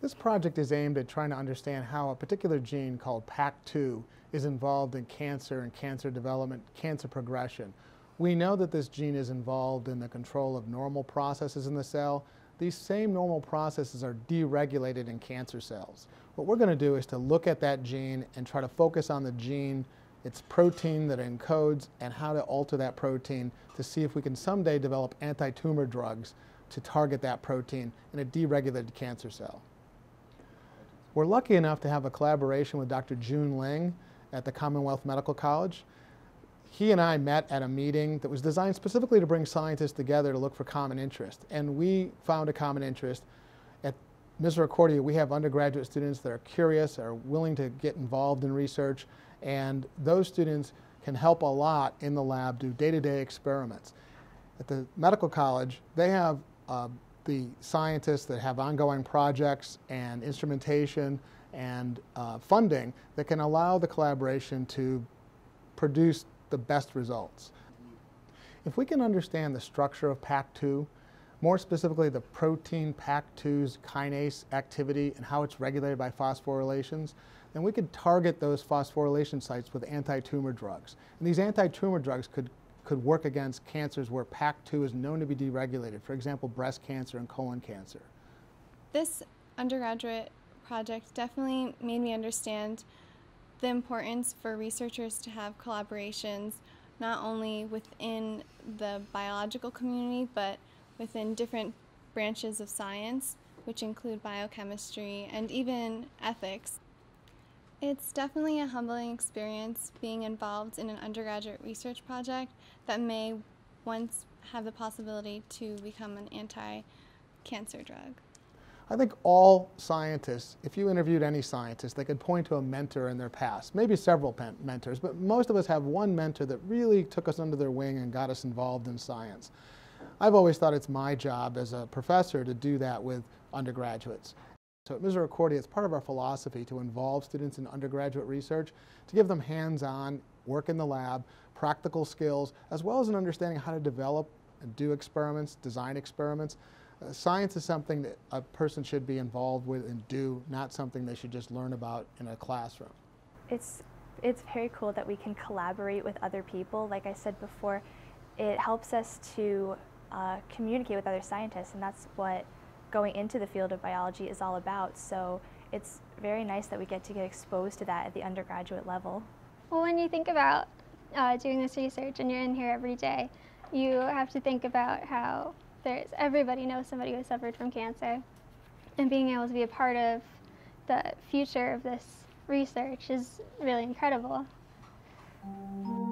This project is aimed at trying to understand how a particular gene called PAC2 is involved in cancer and cancer development, cancer progression. We know that this gene is involved in the control of normal processes in the cell. These same normal processes are deregulated in cancer cells. What we're going to do is to look at that gene and try to focus on the gene, its protein that it encodes, and how to alter that protein to see if we can someday develop anti-tumor drugs to target that protein in a deregulated cancer cell. We're lucky enough to have a collaboration with Dr. Jun Ling at the Commonwealth Medical College. He and I met at a meeting that was designed specifically to bring scientists together to look for common interest. And we found a common interest. At Misericordia, we have undergraduate students that are curious, are willing to get involved in research, and those students can help a lot in the lab do day-to-day experiments. At the medical college, they have the scientists that have ongoing projects and instrumentation and funding that can allow the collaboration to produce the best results. If we can understand the structure of PAC2, more specifically the protein PAC2's kinase activity and how it's regulated by phosphorylations, then we could target those phosphorylation sites with anti-tumor drugs. And these anti-tumor drugs could work against cancers where PAC2 is known to be deregulated, for example, breast cancer and colon cancer. This undergraduate project definitely made me understand the importance for researchers to have collaborations not only within the biological community but within different branches of science, which include biochemistry and even ethics. It's definitely a humbling experience being involved in an undergraduate research project that may once have the possibility to become an anti-cancer drug. I think all scientists, if you interviewed any scientist, they could point to a mentor in their past, maybe several mentors, but most of us have one mentor that really took us under their wing and got us involved in science. I've always thought it's my job as a professor to do that with undergraduates. So at Misericordia, it's part of our philosophy to involve students in undergraduate research, to give them hands-on work in the lab, practical skills, as well as an understanding of how to develop and do experiments, design experiments. Science is something that a person should be involved with and do, not something they should just learn about in a classroom. It's very cool that we can collaborate with other people. Like I said before, it helps us to communicate with other scientists, and that's what going into the field of biology is all about. So it's very nice that we get exposed to that at the undergraduate level. Well, when you think about doing this research and you're in here every day, you have to think about how everybody knows somebody who suffered from cancer, and being able to be a part of the future of this research is really incredible.